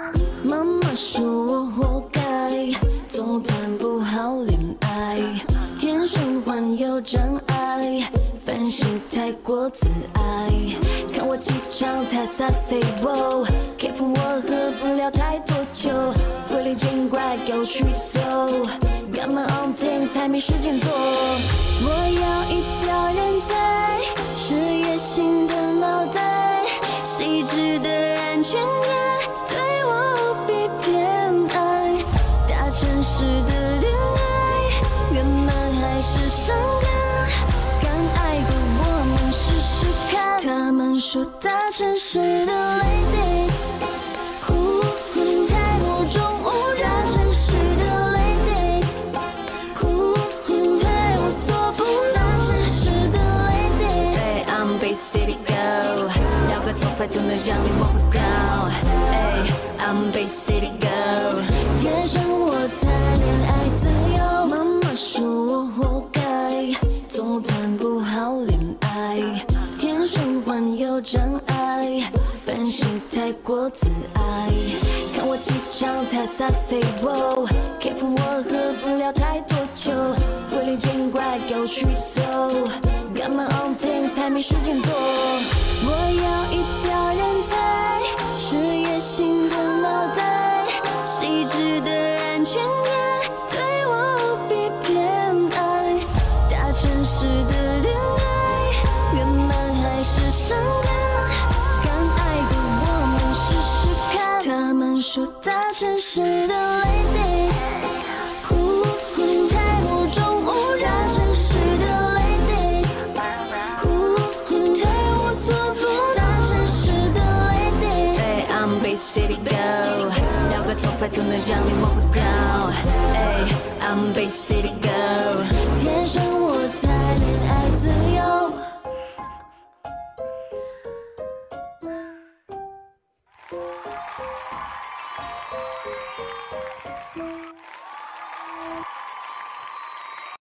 妈妈说我活该，总谈不好恋爱，天生患有障碍，凡事太过自爱。看我气场太洒碎，哦，开封我喝不了太多酒，鬼里精怪给我驱走，干嘛 on thing 才没时间做？我要一表人才，事业心的脑袋，细致的安全感。 城市的恋爱，圆满还是伤感？敢爱的我们试试看。他们说大城市的 lady， 太目中无人。大城市的 lady， 太无所不能。大城市的 lady， 对 I'm big city girl， 撩个头发就能让你摸不到。I'm big city girl， 天生我才恋爱自由。妈妈说我活该，总谈不好恋爱，天生患有障碍，凡事太过自爱。看我气场太洒碎，哦，开封我喝不了太多酒，鬼里精怪给我驱走，干嘛 on thing 才没时间做？我要一表人才，事业心的脑袋，细致的安全感，对我无比偏爱。大城市的恋爱，圆满还是伤感？敢爱的我们试试看。他们说大城市的 lady， 太目中无人。大城市的 lady， 太无所不能。大城市的 lady， 对 I'm big city girl， 撩个头发就能让你摸不到。I'm big city girl， 天生我才恋爱自由。